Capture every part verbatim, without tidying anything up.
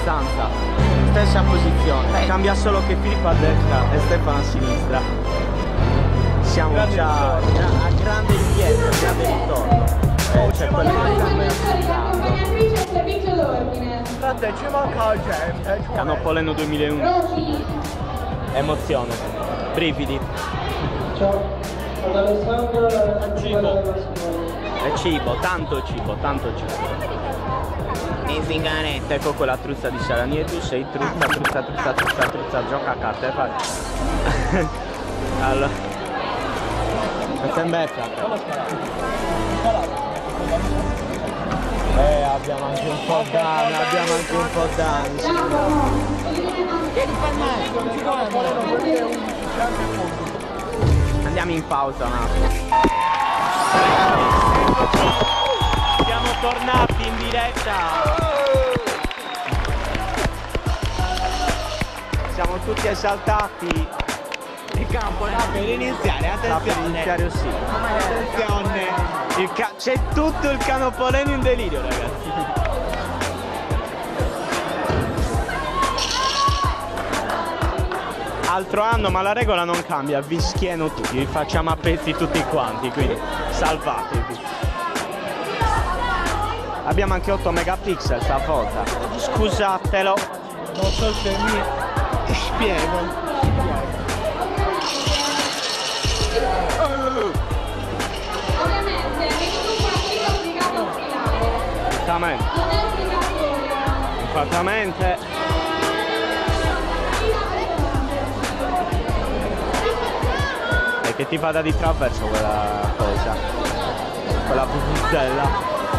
abbastanza. Stessa posizione. Eh, cambia solo che Filippo a destra e Stefano a sinistra. Siamo grande già a grande richiesta, grande ritorno. Eh, c'è quello che Frate, ci manca la gente. Canopoleno duemilaundici. Emozione. Brividi. Ciao. Ad Alessandro, cibo. È cibo, tanto cibo, tanto cibo. In zinganetta, ecco quella truzza di Saranietto, sei truzza, truzza, truzza, truzza, truzza, gioca a carte, fai. Allora. Questa è mezza. Eh, abbiamo anche un po' d'anni, abbiamo anche un po' d'anni. Andiamo in pausa un attimo. Siamo tornati in diretta. Siamo tutti esaltati. Il campo sta per iniziare, attenzione. Sta per iniziare, sì. Attenzione. C'è tutto il Canopoleno in delirio, ragazzi. Altro anno, ma la regola non cambia, vi schieno tutti, vi facciamo a pezzi tutti quanti, quindi salvatevi. Abbiamo anche otto megapixel stavolta, scusatelo. Non so se mi spiego. Ovviamente, nessun partito è obbligato a sfilare. Esattamente. Non è obbligatorio. Esattamente. Che ti vada di traverso quella cosa, quella pupuzzella,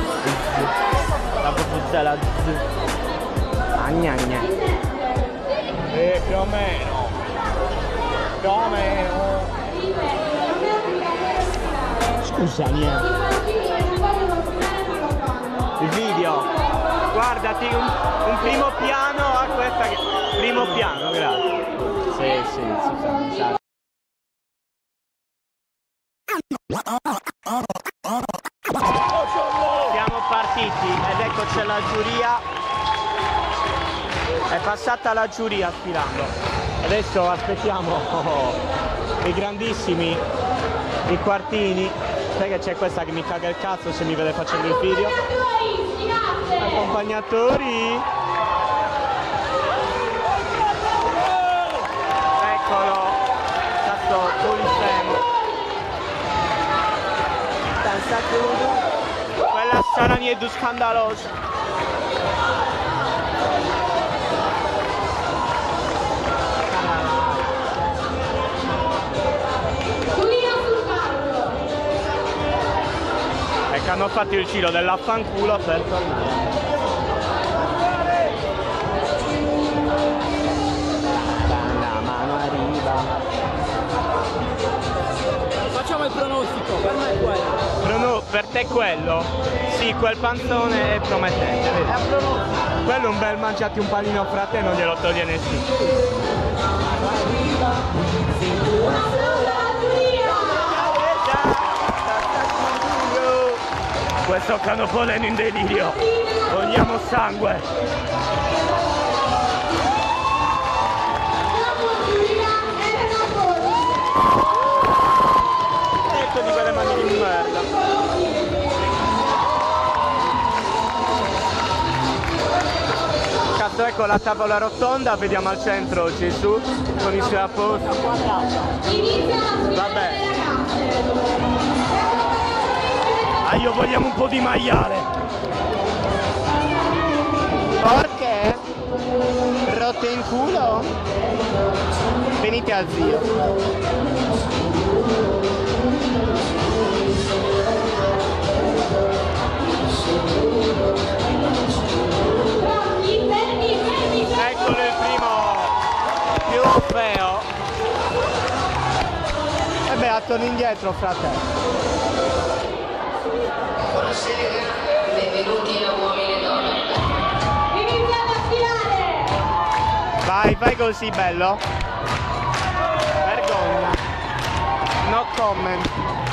la pupuzzella, agnagna. Eh, più o meno, più o meno. Scusa, niente. Il video, guardati un, un primo piano a questa, che... primo piano, grazie. Sì, sì, si fa, mi sa. Siamo partiti ed eccoci la giuria, è passata la giuria sfilando. Adesso aspettiamo oh, i grandissimi, i quartini. Sai che c'è questa che mi caga il cazzo se mi vede facendo il video. Accompagnatori. Eccolo, stato Polifemo. Quella Saranietto scandalosa. E che hanno fatto il giro dell'affanculo per tornare. La mano arriva. Facciamo il pronostico, per me è quello. Bruno, per te quello? Sì, quel panzone è promettente, vedi? È un pronostico. Quello è un bel mangiati un panino fra te, non glielo toglie nessuno. Questo Canopoleno in delirio. Vogliamo sangue. Di quelle mani di merda. Cazzo, ecco la tavola rotonda, vediamo al centro Gesù con i suoi apostoli. Vabbè. Ah, io vogliamo un po' di maiale. Perché? Rotte in culo? Venite al zio. Eccolo il primo più feo. E beh, attorno indietro, fratello. Buonasera, benvenuti a Uomini e Donne. Iniziate a sfilare! Vai, vai così, bello. Vergogna. No comment.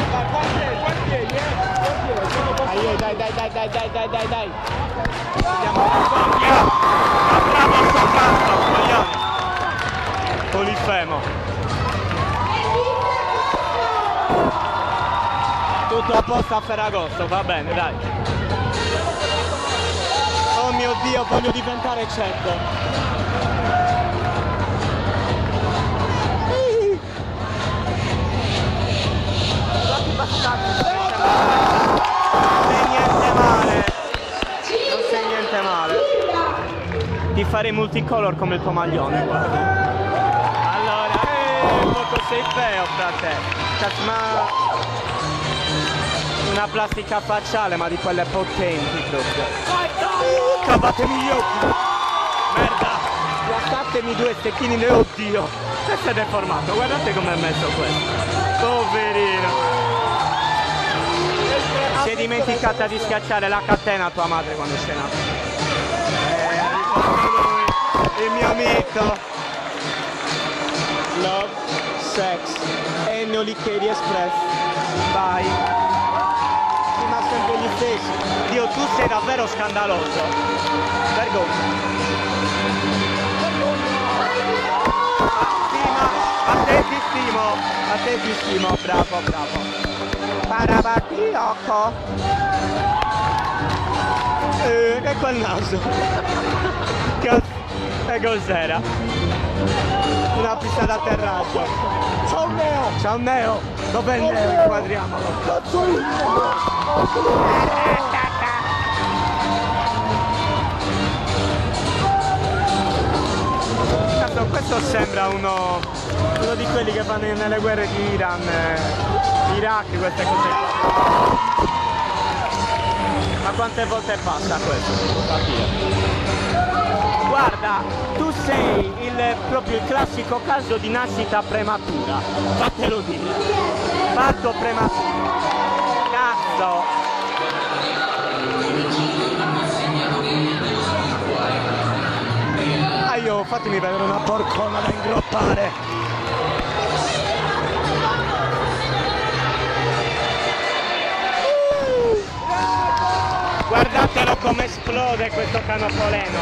Dai, dai, dai, dai, dai, dai, dai, dai, dai. Vediamo Vergogna. Ma bravo sto cazzo, coglione. Polifemo. Tutto a posto a Ferragosto, va bene, dai. Oh mio Dio, voglio diventare cieco. Non sei niente male. Non sei niente male. Ti farei multicolor come il tuo maglione, guarda. Allora, eh, molto sei feo, frate. Cazzo, ma una plastica facciale, ma di quelle potenti proprio. Cavatemi gli occhi. Merda. Guardatemi due stecchini, ne oddio. Questo è deformato, guardate com'è messo questo. Poverino. Si è dimenticata di schiacciare la catena a tua madre quando sei nato. Eh, è arrivato lui, il mio amico. Love, sex, Ennio Licheri Express. Vai. Ma sempre gli stessi. Dio, tu sei davvero scandaloso. Vergogna. A te ti stimo, a te ti stimo, bravo, bravo. Parabacchiocco. Eh, e quel naso. Cazzo, e cos'era? Una pista d'atterraggio. Ciao Neo! Ciao Neo! Dov'è il Neo? Inquadriamolo. Cazzo, questo sembra uno, uno di quelli che vanno nelle guerre di Iran, eh, Iraq, queste cose. Ma quante volte passa questo? Guarda, tu sei il, proprio il classico caso di nascita prematura, fatelo dire. Parto prematuro. Cazzo! Ah, io fatemi vedere una porcona da ingroppare. Guardatelo come esplode questo canopoleno.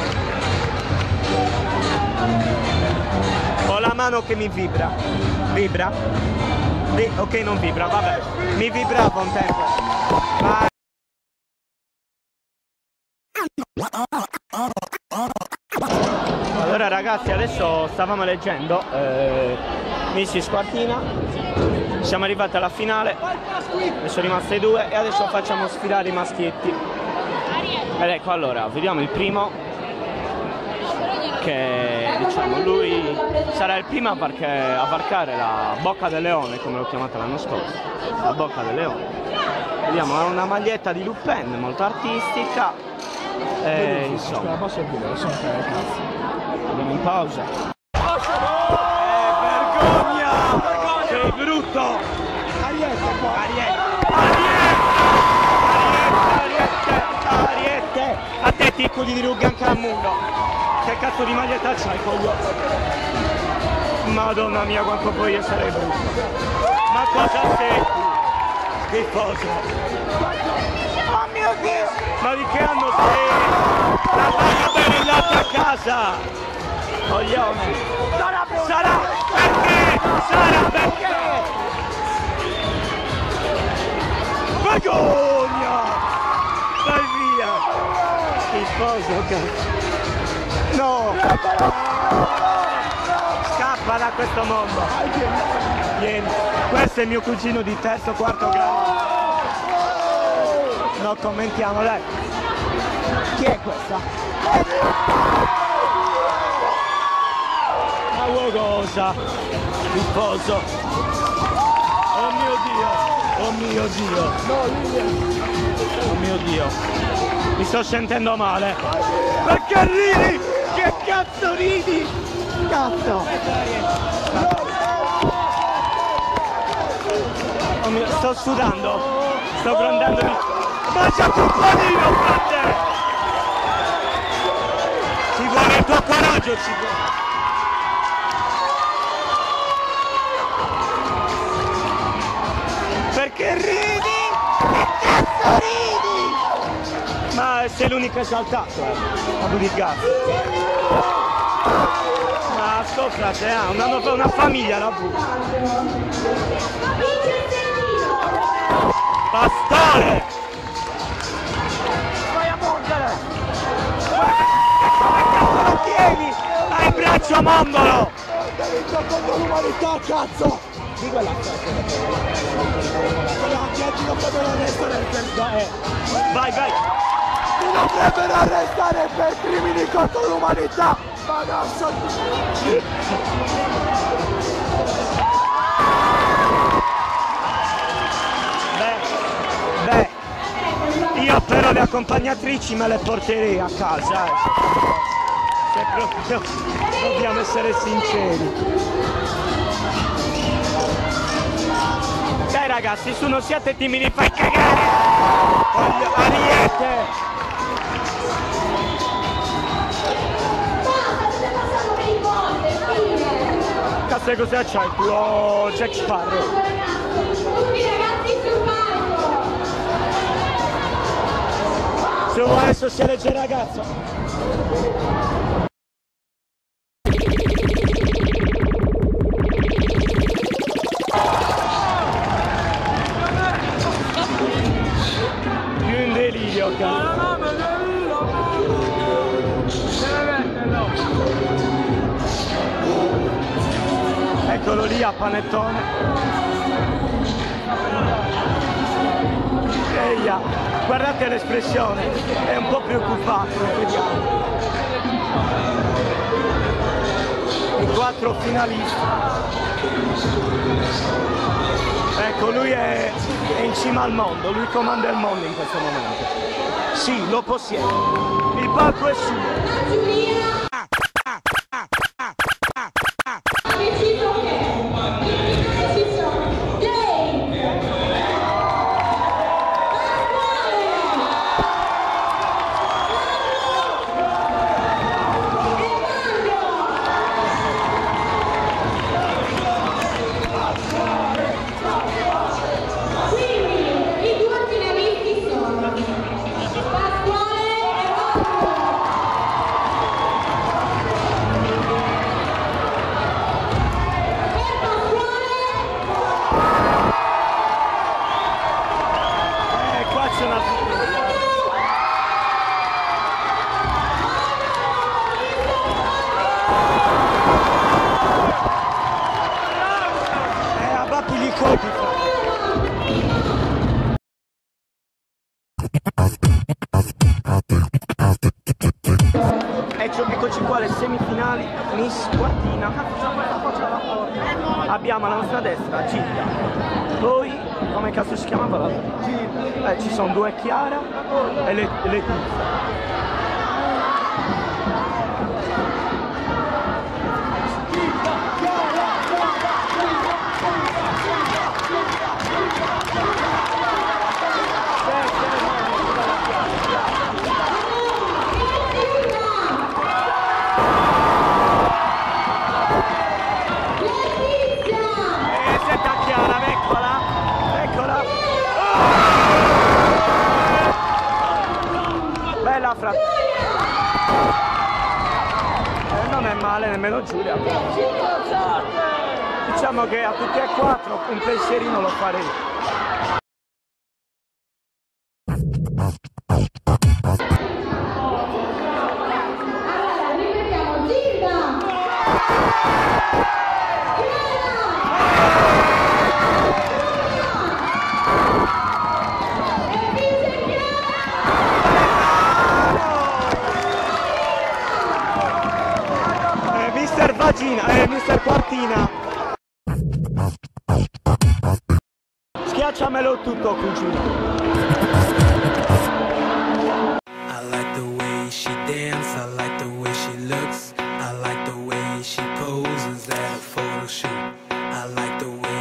Ho la mano che mi vibra. Vibra? Vi ok, non vibra, vabbè. Mi vibrava un tempo. Vai. Allora ragazzi, adesso stavamo leggendo eh, Missi Squartina. Siamo arrivati alla finale. Ne sono rimaste due e adesso facciamo sfilare i maschietti. Ed ecco, allora, vediamo il primo, che diciamo lui sarà il primo a, varche, a varcare la bocca del leone, come l'ho chiamata l'anno scorso, la bocca del leone. Vediamo, ha una maglietta di Lupin molto artistica e insomma andiamo in pausa. Eh, vergogna! Sei brutto! Ariete qua! Ariete! Ariete! Ariete! A te ti cudi di rughe anche al muro! Che cazzo di maglietta c'hai, coglione? Madonna mia, quanto poi io sarei brutto! Ma cosa sei tu? Schifoso! Oh mio Dio! Ma di che anno sei? La paga bene il latte a casa! Coglione! Sarà! Sarà! Perché? Sarà perché? Vergogna! Vai via! Schifoso, cazzo! No! Scappa da questo mondo! Vieni! Questo è il mio cugino di terzo, quarto grado! No, commentiamo, dai! Chi è questa? Ma vuoi cosa? Schifoso! Oh mio Dio! Oh mio Dio! Oh mio Dio! Mi sto sentendo male! Perché ridi? Che cazzo ridi? Cazzo! Oh mio... Sto sudando! Sto grondando di... Mangiati un panino, frate! Ci vuole il tuo coraggio, ci vuole! Sembra essere l'unico esaltato, eh, a Budigazzi. Ma sto frate, eh, una, una famiglia la bu. Pastore! Vai a mordere! Lo tieni! Hai il braccio mandolo! Contro l'umanità, cazzo! Di quella cazzo! Non potevano arrestare per... Vai, vai! Mi dovrebbero arrestare per crimini contro l'umanità! Ma non so... Beh, beh, io però le accompagnatrici me le porterei a casa, eh. Se proprio dobbiamo essere sinceri. Dai ragazzi, su, non siate timidi, fai cagare! Voglio Ariete! Cazzo, cosa c'hai il tuo Jack Sparrow? Tutti ragazzi sul palco! Su, adesso si elegge il ragazzo! Più in delirio, cazzo! Eccolo lì a panettone. Eia, guardate l'espressione, è un po' preoccupato, vediamo. I quattro finalisti. Ecco, lui è, è in cima al mondo, lui comanda il mondo in questo momento. Sì, lo possiede. Il palco è suo. Eccoci qua alle semifinali, Miss Quartina. Abbiamo alla nostra destra Gilda, poi come cazzo si chiamava l'altra? Eh, ci sono due Chiara e le, le Fra... Eh, non è male nemmeno Giulia. Diciamo che a tutti e quattro un pensierino lo farei. Allora, ripetiamo, Gilda! mister Vagina, eh, mister Quartina. Schiacciamelo tutto, cugino. I like the way she dances, I like the way she looks, I like the way she poses at a photo shoot, I like the way